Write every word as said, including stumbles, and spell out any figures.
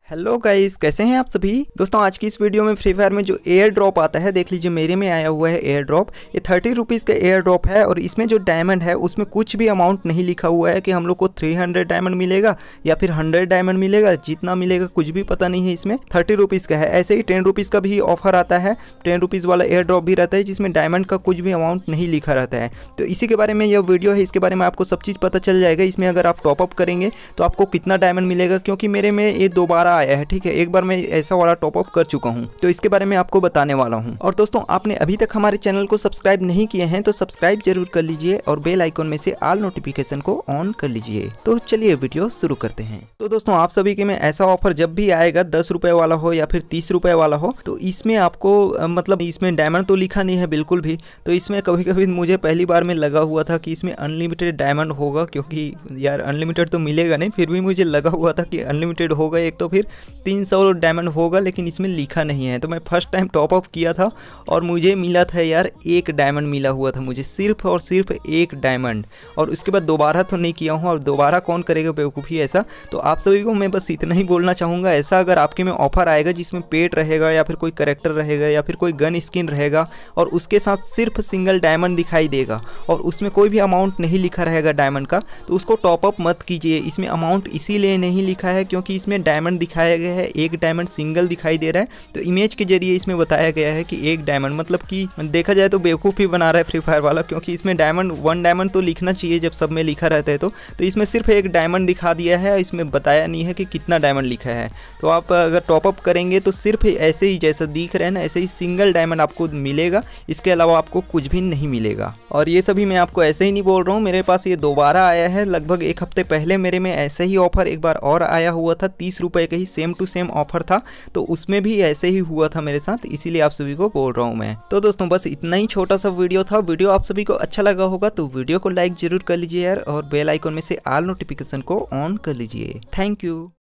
Hello guys, कैसे हैं आप सभी दोस्तों। आज की इस वीडियो में फ्री फायर में जो एयर ड्रॉप आता है, देख लीजिए मेरे में आया हुआ है एयर ड्रॉप। ये थर्टी रुपीज़ का एयर ड्रॉप है और इसमें जो डायमंड है उसमें कुछ भी अमाउंट नहीं लिखा हुआ है कि हम लोग को थ्री हंड्रेड डायमंड मिलेगा या फिर हंड्रेड डायमंड मिलेगा। जितना मिलेगा कुछ भी पता नहीं है। इसमें थर्टी रुपीज़ का है। ऐसे ही टेन रुपीज़ का भी ऑफर आता है, टेन रुपीज़ वाला एयर ड्रॉप भी रहता है जिसमें डायमंड का कुछ भी अमाउंट नहीं लिखा रहता है। तो इसी के बारे में यह वीडियो है, इसके बारे में आपको सब चीज़ पता चल जाएगा। इसमें अगर आप टॉपअप करेंगे तो आपको कितना डायमंड मिलेगा, क्योंकि मेरे में ये दोबारा आया है। ठीक है, एक मैं ऐसा वाला टॉप अप कर चुका हूं, तो इसके बारे में आपको बताने वाला हूं। और दोस्तों, आपने अभी तक हमारे चैनल को सब्सक्राइब नहीं किए हैं तो सब्सक्राइब जरूर कर लीजिए और बेल आइकन में से ऑल नोटिफिकेशन को ऑन कर लीजिए। तो चलिए वीडियो शुरू करते हैं। तो दोस्तों, आप सभी के में ऐसा ऑफर जब भी आएगा, दस रुपए वाला हो या फिर तीस रुपए वाला हो, तो इसमें आपको मतलब इसमें डायमंड तो लिखा नहीं है बिल्कुल भी। तो इसमें कभी कभी मुझे पहली बार में लगा हुआ था कि इसमें अनलिमिटेड डायमंड होगा, क्योंकि यार अनलिमिटेड तो मिलेगा नहीं, फिर भी मुझे लगा हुआ था कि अनलिमिटेड होगा एक, तो फिर तीन सौ डायमंड होगा, लेकिन इसमें लिखा नहीं है। तो मैं फर्स्ट टाइम टॉप अप किया था और मुझे मिला था यार एक डायमंड मिला हुआ था मुझे, सिर्फ और सिर्फ एक डायमंड। और उसके बाद दोबारा तो नहीं किया हूँ, और दोबारा कौन करेगा बेवकूफ़ी ऐसा। तो आप सभी को मैं बस इतना ही बोलना चाहूँगा, ऐसा अगर आपके में ऑफर आएगा जिसमें पेट रहेगा या फिर कोई करेक्टर रहेगा या फिर कोई गन स्किन रहेगा और उसके साथ सिर्फ सिंगल डायमंड दिखाई देगा और उसमें कोई भी अमाउंट नहीं लिखा रहेगा डायमंड का, तो उसको टॉपअप मत कीजिए। इसमें अमाउंट इसीलिए नहीं लिखा है क्योंकि इसमें डायमंड दिखाया गया है, एक डायमंड सिंगल दिखाई दे रहा है। तो इमेज के जरिए इसमें बताया गया है कि एक डायमंड, मतलब कि देखा जाए तो बेवकूफ़ी बना रहा है फ्री फायर वाला, क्योंकि इसमें डायमंड वन डायमंड तो लिखना चाहिए जब सब में लिखा रहता है। तो तो इसमें सिर्फ एक डायमंड दिखा दिया है, इसमें बताया नहीं है कि कितना डायमंड लिखा है। तो आप अगर टॉपअप करेंगे तो सिर्फ ऐसे ही जैसा दिख रहा है ना, ऐसे ही सिंगल डायमंड आपको मिलेगा, इसके अलावा आपको कुछ भी नहीं मिलेगा। और ये सभी मैं आपको ऐसे ही नहीं बोल रहा हूँ, मेरे पास ये दोबारा आया है। लगभग एक हफ्ते पहले मेरे में ऐसे ही ऑफर एक बार और आया हुआ था, तीस रुपये का ही सेम टू सेम ऑफर था, तो उसमें भी ऐसे ही हुआ था मेरे साथ, इसीलिए आप सभी को बोल रहा हूँ मैं। तो दोस्तों, बस इतना ही छोटा सा वीडियो था। वीडियो आप सभी को अच्छा लगा होगा तो वीडियो को लाइक जरूर कर लीजिए यार, और बेल आइकन में से ऑल नोटिफिकेशन को ऑन कर लीजिए। Thank you.